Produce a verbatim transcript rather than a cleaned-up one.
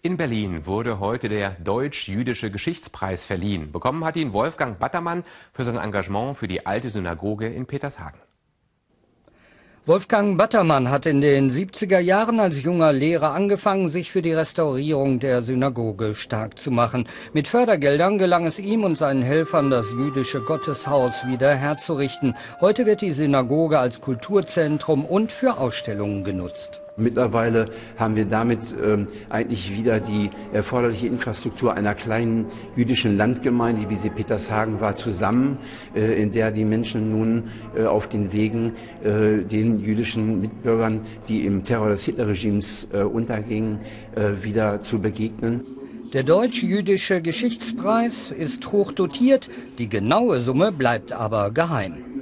In Berlin wurde heute der Deutsch-Jüdische Geschichtspreis verliehen. Bekommen hat ihn Wolfgang Battermann für sein Engagement für die alte Synagoge in Petershagen. Wolfgang Battermann hat in den siebziger Jahren als junger Lehrer angefangen, sich für die Restaurierung der Synagoge stark zu machen. Mit Fördergeldern gelang es ihm und seinen Helfern, das jüdische Gotteshaus wieder herzurichten. Heute wird die Synagoge als Kulturzentrum und für Ausstellungen genutzt. Mittlerweile haben wir damit ähm, eigentlich wieder die erforderliche Infrastruktur einer kleinen jüdischen Landgemeinde, wie sie Petershagen war, zusammen, äh, in der die Menschen nun äh, auf den Wegen äh, den jüdischen Mitbürgern, die im Terror des Hitlerregimes äh, untergingen, äh, wieder zu begegnen. Der Deutsch-Jüdische Geschichtspreis ist hoch dotiert, die genaue Summe bleibt aber geheim.